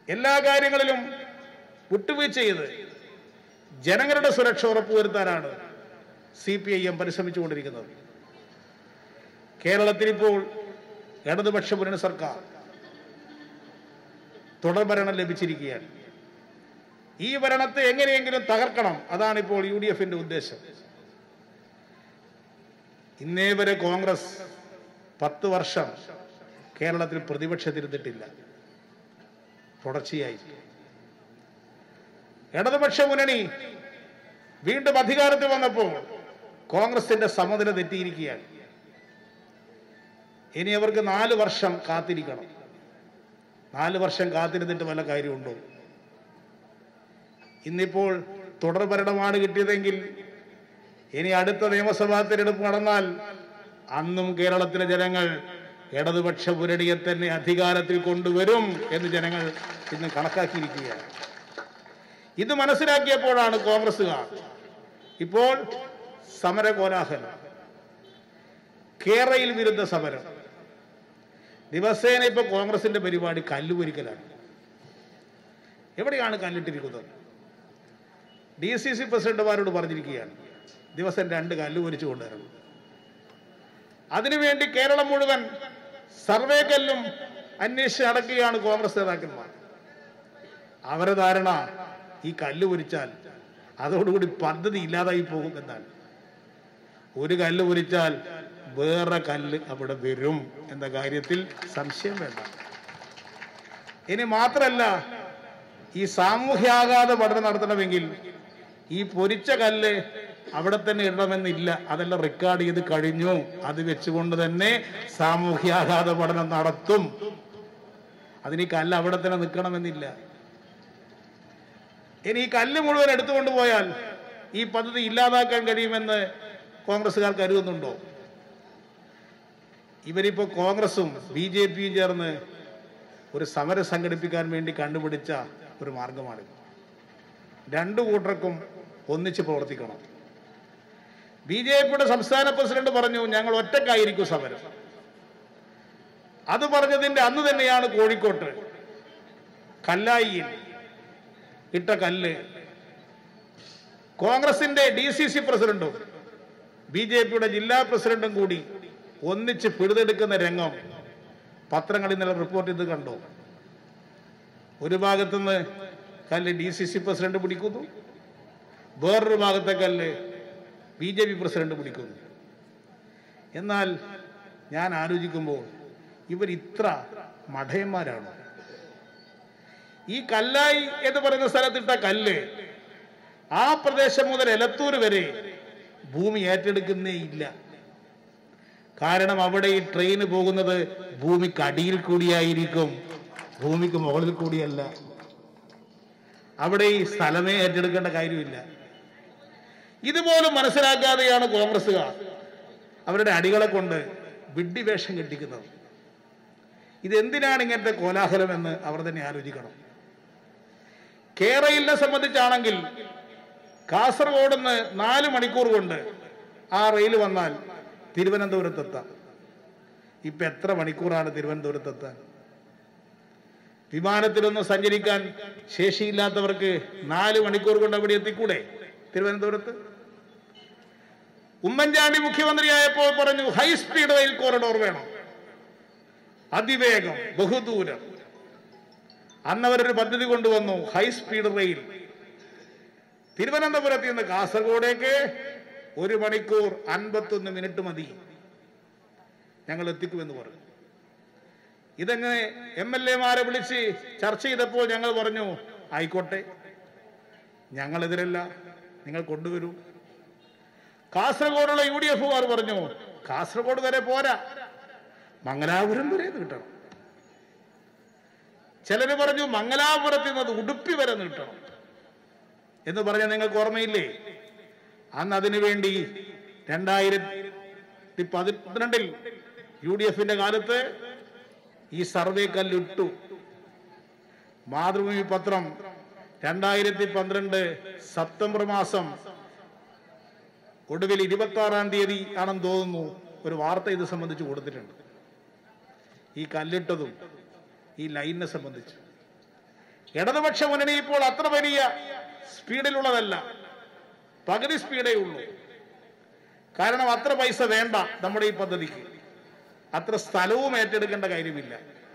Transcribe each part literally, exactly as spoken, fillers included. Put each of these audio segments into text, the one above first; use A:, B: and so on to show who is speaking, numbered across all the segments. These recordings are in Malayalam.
A: എല്ലാ കാര്യങ്ങളിലും വിട്ടുവീഴ്ച ചെയ്ത് ജനങ്ങളുടെ സുരക്ഷ ഉറപ്പുവരുത്താനാണ് സി പി ഐ എം പരിശ്രമിച്ചുകൊണ്ടിരിക്കുന്നത്. കേരളത്തിൽ ഇപ്പോൾ ഇടതുപക്ഷ മുന്നണി സർക്കാർ തുടർഭരണം ലഭിച്ചിരിക്കുകയാണ്. ഈ ഭരണത്തെ എങ്ങനെയെങ്കിലും തകർക്കണം, അതാണ് ഇപ്പോൾ യു ഡി എഫിന്റെ ഉദ്ദേശം. ഇന്നേ വരെ കോൺഗ്രസ് പത്ത് വർഷം കേരളത്തിൽ പ്രതിപക്ഷത്തിരുന്നിട്ടില്ല. തുടർച്ചയായി ഇടതുപക്ഷ മുന്നണി വീണ്ടും അധികാരത്തിൽ വന്നപ്പോൾ കോൺഗ്രസിന്റെ സമനില തെറ്റിയിരിക്കുകയാണ്. ഇനി അവർക്ക് നാല് വർഷം കാത്തിരിക്കണം. നാല് വർഷം കാത്തിരുന്നിട്ട് വല്ല കാര്യമുണ്ടോ? ഇന്നിപ്പോൾ തുടർഭരണമാണ് കിട്ടിയതെങ്കിൽ ഇനി അടുത്ത നിയമസഭാ തിരഞ്ഞെടുപ്പ് നടന്നാൽ അന്നും കേരളത്തിലെ ജനങ്ങൾ ഇടതുപക്ഷ മുന്നണിയെ തന്നെ അധികാരത്തിൽ കൊണ്ടുവരും എന്ന് ജനങ്ങൾ ഇന്ന് കണക്കാക്കിയിരിക്കുകയാണ്. ഇത് മനസ്സിലാക്കിയപ്പോഴാണ് കോൺഗ്രസുകാർ ഇപ്പോൾ സമര കോലാഹലം, കേരയിൽ വിരുദ്ധ സമരം. ദിവസേന ഇപ്പൊ കോൺഗ്രസിന്റെ പരിപാടി കല്ലുപൊരിക്കലാണ്. എവിടെയാണ് കല്ലിട്ടിരിക്കുന്നത്? ഡി സി സി പ്രസിഡന്റുമാരോട് പറഞ്ഞിരിക്കുകയാണ് ദിവസം രണ്ട് കല്ല് പൊരിച്ചു കൊണ്ടുവരണം. അതിനുവേണ്ടി കേരളം മുഴുവൻ സർവേ കല്ലും അന്വേഷിച്ച് നടക്കുകയാണ് കോൺഗ്രസ് നേതാക്കന്മാർ. അവരെ ധാരണ ഈ കല്ല് പൊരിച്ചാൽ അതോടുകൂടി പദ്ധതി ഇല്ലാതായി പോകും എന്നാണ്. ഒരു കല്ല് പൊരിച്ചാൽ വേറെ കല്ല് അവിടെ വരും എന്ന കാര്യത്തിൽ സംശയം വേണ്ട. ഇനി മാത്രമല്ല, ഈ സാമൂഹ്യാഘാത പഠനം നടത്തണമെങ്കിൽ ഈ പൊരിച്ച കല്ല് അവിടെ തന്നെ ഇടണമെന്നില്ല. അതെല്ലാം റെക്കോർഡ് ചെയ്ത് കഴിഞ്ഞു. അത് വെച്ചുകൊണ്ട് തന്നെ സാമൂഹ്യാഘാത പഠനം നടത്തും. അതിന് ഈ കല്ല് അവിടെ തന്നെ നിൽക്കണമെന്നില്ല. ഇനി ഈ കല്ല് മുഴുവൻ എടുത്തുകൊണ്ട് പോയാൽ ഈ പദ്ധതി ഇല്ലാതാക്കാൻ കഴിയുമെന്ന് കോൺഗ്രസ്സുകാർ കരുതുന്നുണ്ടോ? ഇവരിപ്പോ കോൺഗ്രസും ബി ജെ പിയും ചേർന്ന് ഒരു സമരം സംഘടിപ്പിക്കാൻ വേണ്ടി കണ്ടുപിടിച്ച ഒരു മാർഗമാണ്. രണ്ടു കൂട്ടർക്കും ഒന്നിച്ച് പ്രവർത്തിക്കണം. ബി ജെ പിയുടെ സംസ്ഥാന പ്രസിഡന്റ് പറഞ്ഞു ഞങ്ങൾ ഒറ്റക്കായിരിക്കും സമരം. അത് പറഞ്ഞതിന്റെ അന്ന് തന്നെയാണ് കോഴിക്കോട്ട് കല്ലായിയിൽ ഇട്ട കല്ല് കോൺഗ്രസിന്റെ ഡി സി സി പ്രസിഡന്റും ബി ജെ പിയുടെ ജില്ലാ പ്രസിഡന്റും കൂടി ഒന്നിച്ച് പിടിതെടുക്കുന്ന രംഗം പത്രങ്ങളിൽ ഇന്നലെ റിപ്പോർട്ട് ചെയ്ത് കണ്ടു. ഒരു ഭാഗത്തുനിന്ന് കല്ല് ഡി സി സി പ്രസിഡന്റ് പിടിക്കുന്നു, വേറൊരു ഭാഗത്തെ കല്ല് ബി ജെ പി പ്രസിഡന്റ് പിടിക്കുന്നു. എന്നാൽ ഞാൻ ആലോചിക്കുമ്പോൾ ഇവർ ഇത്ര മഠയന്മാരാണോ? ഈ കല്ലായി എന്ന് പറയുന്ന സ്ഥലത്തിട്ട കല്ല് ആ പ്രദേശം മുതൽ എലത്തൂർ വരെ ഭൂമി ഏറ്റെടുക്കുന്നേ ഇല്ല. കാരണം അവിടെ ഈ ട്രെയിന് പോകുന്നത് ഭൂമിക്ക് അടിയിൽ കൂടിയായിരിക്കും, ഭൂമിക്ക് മുകളിൽ കൂടിയല്ല. അവിടെ ഈ സ്ഥലമേ ഏറ്റെടുക്കേണ്ട കാര്യമില്ല. ഇതുപോലും മനസ്സിലാക്കാതെയാണ് കോൺഗ്രസ്സുകാർ അവരുടെ അടികളെ കൊണ്ട് വിഡ്ഢിവേഷം കെട്ടിക്കുന്നത്. ഇതെന്തിനാണ് ഇങ്ങനത്തെ കോലാഹലമെന്ന് അവർ തന്നെ ആലോചിക്കണം. കേരളത്തെ സംബന്ധിച്ചാണെങ്കിൽ കാസർഗോഡ് നിന്ന് നാല് മണിക്കൂർ കൊണ്ട് ആ റെയിൽ വന്നാൽ തിരുവനന്തപുരത്തെത്താം. ഇപ്പൊ എത്ര മണിക്കൂറാണ് തിരുവനന്തപുരത്തെത്താൻ? വിമാനത്തിലൊന്നും സഞ്ചരിക്കാൻ ശേഷിയില്ലാത്തവർക്ക് നാല് മണിക്കൂർ കൊണ്ട് അവിടെ എത്തിക്കൂടെ തിരുവനന്തപുരത്ത്? ഉമ്മൻചാണ്ടി മുഖ്യമന്ത്രിയായപ്പോൾ പറഞ്ഞു ഹൈസ്പീഡ് റെയിൽ കോറിഡോർ വേണം, അതിവേഗം ബഹുദൂരം. അന്നവരൊരു പദ്ധതി കൊണ്ടുവന്നു, ഹൈസ്പീഡ് റെയിൽ. തിരുവനന്തപുരത്ത് നിന്ന് കാസർഗോഡേക്ക് ഒരു മണിക്കൂർ അൻപത്തൊന്ന് മിനിറ്റ് മതി, ഞങ്ങൾ എത്തിക്കുമെന്ന് പറഞ്ഞു. ഇതെങ്ങനെ എം എൽ എമാരെ വിളിച്ച് ചർച്ച ചെയ്തപ്പോൾ ഞങ്ങൾ പറഞ്ഞു ആയിക്കോട്ടെ, ഞങ്ങളെതിരല്ല, നിങ്ങൾ കൊണ്ടുവരൂ. കാസർഗോഡുള്ള യു ഡി എഫുകാർ പറഞ്ഞു കാസർഗോഡ് വരെ പോരാ, മംഗലാപുരം വരെ കിട്ടണം. ചിലര് പറഞ്ഞു മംഗലാപുരത്ത് നിന്ന് ഉടുപ്പി വരെ നീട്ടണം എന്ന് പറഞ്ഞ നിങ്ങൾക്ക് ഓർമ്മയില്ലേ? അന്ന് അതിനു വേണ്ടി രണ്ടായിരത്തി പതിനെട്ടിൽ യു ഡി എഫിന്റെ കാലത്ത് ഈ സർവേ കല്ലിട്ടു. മാതൃഭൂമി പത്രം രണ്ടായിരത്തി പന്ത്രണ്ട് സെപ്റ്റംബർ മാസം ഒടുവിൽ ഇരുപത്തി ആറാം തീയതി ആണെന്ന് തോന്നുന്നു ഒരു വാർത്ത ഇത് സംബന്ധിച്ച് കൊടുത്തിട്ടുണ്ട്. ഈ കല്ലിട്ടതും ഈ ലൈനിനെ സംബന്ധിച്ച് ഇടതുപക്ഷ മുന്നണി ഇപ്പോൾ അത്ര വലിയ സ്പീഡിലുള്ളതല്ല, പകുതി സ്പീഡേ ഉള്ളൂ. കാരണം അത്ര പൈസ വേണ്ട നമ്മുടെ ഈ പദ്ധതിക്ക്, അത്ര സ്ഥലവും ഏറ്റെടുക്കേണ്ട കാര്യമില്ല.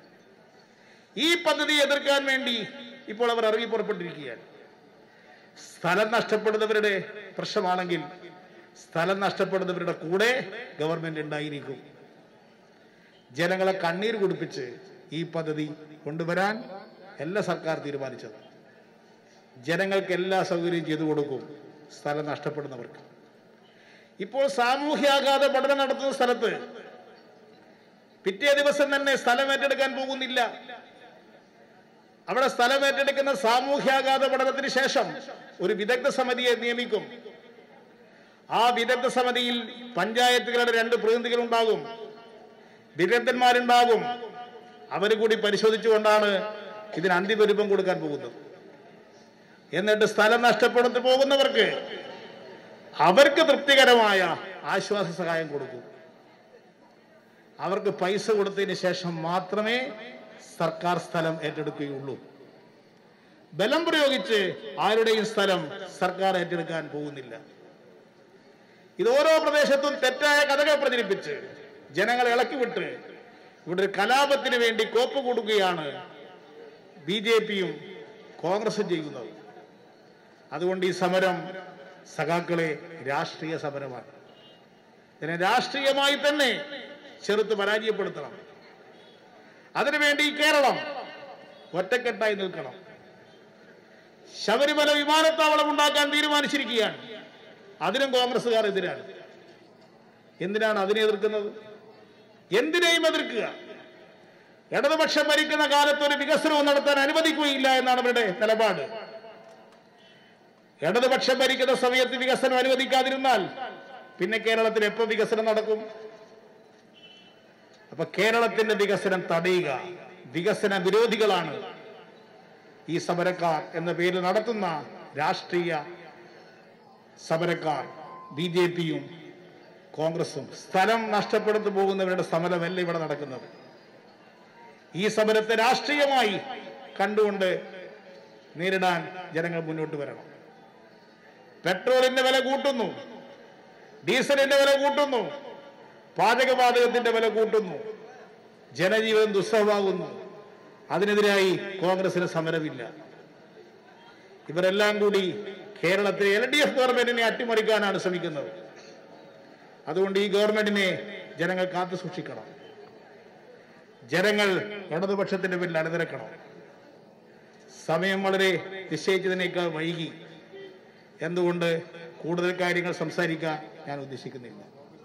A: ഈ പദ്ധതി എതിർക്കാൻ വേണ്ടി ഇപ്പോൾ അവർ ഇറങ്ങി പുറപ്പെട്ടിരിക്കുകയാണ്. സ്ഥലം നഷ്ടപ്പെടുന്നവരുടെ പ്രശ്നമാണെങ്കിൽ സ്ഥലം നഷ്ടപ്പെടുന്നവരുടെ കൂടെ ഗവൺമെന്റ് ഉണ്ടായിരിക്കും. ജനങ്ങളെ കണ്ണീർ കുടിപ്പിച്ച് ഈ പദ്ധതി കൊണ്ടുവരാൻ എല്ലാ സർക്കാർ തീരുമാനിച്ചത്. ജനങ്ങൾക്ക് എല്ലാ സൗകര്യവും ചെയ്തു കൊടുക്കും സ്ഥലം നഷ്ടപ്പെടുന്നവർക്ക്. ഇപ്പോൾ സാമൂഹ്യാഘാത പഠനം നടത്തുന്ന സ്ഥലത്ത് പിറ്റേ ദിവസം തന്നെ സ്ഥലം ഏറ്റെടുക്കാൻ പോകുന്നില്ല. അവിടെ സ്ഥലം ഏറ്റെടുക്കുന്ന സാമൂഹ്യാഘാത പഠനത്തിന് ശേഷം ഒരു വിദഗ്ധ സമിതിയെ നിയമിക്കും. ആ വിദഗ്ധ സമിതിയിൽ പഞ്ചായത്തുകളുടെ രണ്ട് പ്രതിനിധികൾ ഉണ്ടാകും, വിദഗ്ധന്മാരുണ്ടാകും. അവർ കൂടി പരിശോധിച്ചുകൊണ്ടാണ് ഇതിന് അന്തിമ രൂപം കൊടുക്കാൻ പോകുന്നത്. എന്നിട്ട് സ്ഥലം നഷ്ടപ്പെടുത്തു പോകുന്നവർക്ക് അവർക്ക് തൃപ്തികരമായ ആശ്വാസ സഹായം കൊടുക്കും. അവർക്ക് പൈസ കൊടുത്തതിന് ശേഷം മാത്രമേ സർക്കാർ സ്ഥലം ഏറ്റെടുക്കുകയുള്ളൂ. ബലം പ്രയോഗിച്ച് ആരുടെയും സ്ഥലം സർക്കാർ ഏറ്റെടുക്കാൻ പോകുന്നില്ല. ഇത് ഓരോ പ്രദേശത്തും തെറ്റായ കഥകൾ പ്രചരിപ്പിച്ച് ജനങ്ങളെ ഇളക്കിവിട്ട് ഇവിടെ ഒരു കലാപത്തിന് വേണ്ടി കോപ്പ് കൊടുക്കുകയാണ് ബി ജെ പിയും കോൺഗ്രസും ചെയ്യുന്നത്. അതുകൊണ്ട് ഈ സമരം സഖാക്കളെ രാഷ്ട്രീയ സമരമാണ്. ഇതിനെ രാഷ്ട്രീയമായി തന്നെ ചെറുത്ത് പരാജയപ്പെടുത്തണം. അതിനുവേണ്ടി കേരളം ഒറ്റക്കെട്ടായി നിൽക്കണം. ശബരിമല വിമാനത്താവളം ഉണ്ടാക്കാൻ തീരുമാനിച്ചിരിക്കുകയാണ്. അതിനും കോൺഗ്രസുകാർ എതിരാണ്. എന്തിനാണ് അതിനെ എതിർക്കുന്നത്? എന്തിനേയും എതിർക്കുക. ഇടതുപക്ഷം ഭരിക്കുന്ന കാലത്ത് ഒരു വികസനവും നടത്താൻ അനുവദിക്കുകയില്ല എന്നാണ് അവരുടെ നിലപാട്. ഇടതുപക്ഷം ഭരിക്കുന്ന സമയത്ത് വികസനം അനുവദിക്കാതിരുന്നാൽ പിന്നെ കേരളത്തിൽ എപ്പോൾ വികസനം നടക്കും? അപ്പൊ കേരളത്തിന്റെ വികസനം തടയുക വികസന വിരോധികളാണ് ഈ സമരക്കാർ എന്ന പേരിൽ നടത്തുന്ന രാഷ്ട്രീയ സമരക്കാർ, ബി ജെ പിയും കോൺഗ്രസും. സ്ഥലം നഷ്ടപ്പെടുത്തു പോകുന്നവരുടെ സമരമല്ല ഇവിടെ നടക്കുന്നത്. ഈ സമരത്തെ രാഷ്ട്രീയമായി കണ്ടുകൊണ്ട് നേരിടാൻ ജനങ്ങൾ മുന്നോട്ട് വരണം. പെട്രോളിന്റെ വില കൂട്ടുന്നു, ഡീസലിന്റെ വില കൂട്ടുന്നു, പാചകവാതകത്തിന്റെ വില കൂട്ടുന്നു, ജനജീവൻ ദുസ്സഹമാകുന്നു. അതിനെതിരായി കോൺഗ്രസിന് സമരമില്ല. ഇവരെല്ലാം കൂടി കേരളത്തിലെ എൽ ഡി എഫ് ഗവൺമെന്റിനെ അട്ടിമറിക്കാനാണ് ശ്രമിക്കുന്നത്. അതുകൊണ്ട് ഈ ഗവൺമെന്റിനെ ജനങ്ങൾ കാത്തു സൂക്ഷിക്കണം. ജനങ്ങൾ ഇടതുപക്ഷത്തിന്റെ പേരിൽ അണിനിരക്കണം. സമയം വളരെ നിശ്ചയിച്ചതിനേക്കാൾ വൈകി. എന്തുകൊണ്ട് കൂടുതൽ കാര്യങ്ങൾ സംസാരിക്കാൻ ഞാൻ ഉദ്ദേശിക്കുന്നില്ല.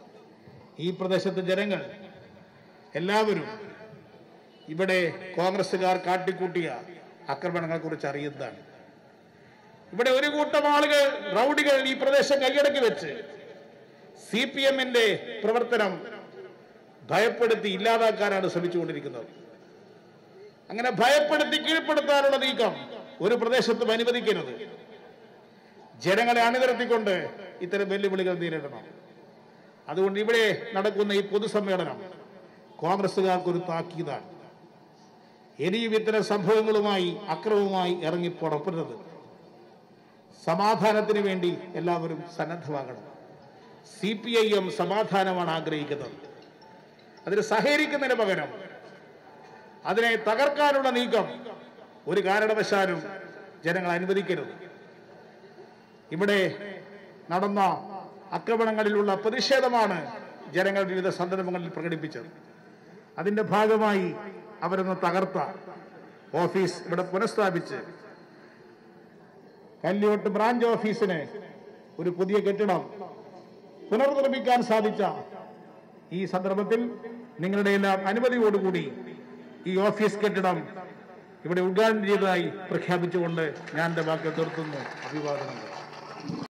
A: ഈ പ്രദേശത്തെ ജനങ്ങൾ എല്ലാവരും ഇവിടെ കോൺഗ്രസുകാർ കാട്ടിക്കൂട്ടിയ ആക്രമണങ്ങളെ കുറിച്ച് അറിയുന്നതാണ്. ഇവിടെ ഒരു കൂട്ടം ആളുകൾ, റൗഡികൾ ഈ പ്രദേശം കൈയടക്കി വെച്ച് സി പി എമ്മിന്റെ പ്രവർത്തനം ഭയപ്പെടുത്തി ഇല്ലാതാക്കാനാണ് ശ്രമിച്ചുകൊണ്ടിരിക്കുന്നത്. അങ്ങനെ ഭയപ്പെടുത്തി കീഴ്പ്പെടുത്താനുള്ള നീക്കം ഒരു പ്രദേശത്തും അനുവദിക്കരുത്. ജനങ്ങളെ അണിനിരത്തിക്കൊണ്ട് ഇത്തരം വെല്ലുവിളികൾ നേരിടണം. അതുകൊണ്ട് ഇവിടെ നടക്കുന്ന ഈ പൊതുസമ്മേളനം കോൺഗ്രസുകാർക്കൊരു താക്കീതാണ്. ഇനിയും ഇത്തരം സംഭവങ്ങളുമായി അക്രമവുമായി ഇറങ്ങി പുറപ്പെടരുത്. സമാധാനത്തിന് വേണ്ടി എല്ലാവരും സന്നദ്ധമാകണം. സി പി ഐ എം സമാധാനമാണ് ആഗ്രഹിക്കുന്നത്. അതിന് സഹകരിക്കുന്നതിന് പകരം അതിനെ തകർക്കാനുള്ള നീക്കം ഒരു കാരണവശാലും ജനങ്ങൾ അനുവദിക്കരുത്. ഇവിടെ നടന്ന ആക്രമണങ്ങളിലുള്ള പ്രതിഷേധമാണ് ജനങ്ങൾ വിവിധ സന്ദർഭങ്ങളിൽ പ്രകടിപ്പിച്ചത്. അതിന്റെ ഭാഗമായി അവരൊന്ന് തകർത്ത ഓഫീസ് ഇവിടെ പുനഃസ്ഥാപിച്ച് കല്യോട്ട് ബ്രാഞ്ച് ഓഫീസിന് ഒരു പുതിയ കെട്ടിടം പുനർനിർമ്മിക്കാൻ സാധിച്ച ഈ സന്ദർഭത്തിൽ നിങ്ങളുടെ എല്ലാം അനുമതിയോടുകൂടി ഈ ഓഫീസ് കെട്ടിടം ഇവിടെ ഉദ്ഘാടനം ചെയ്തതായി പ്രഖ്യാപിച്ചുകൊണ്ട് ഞാൻ എന്റെ വാക്ക് നിർത്തുന്നു. അഭിവാദനങ്ങൾ.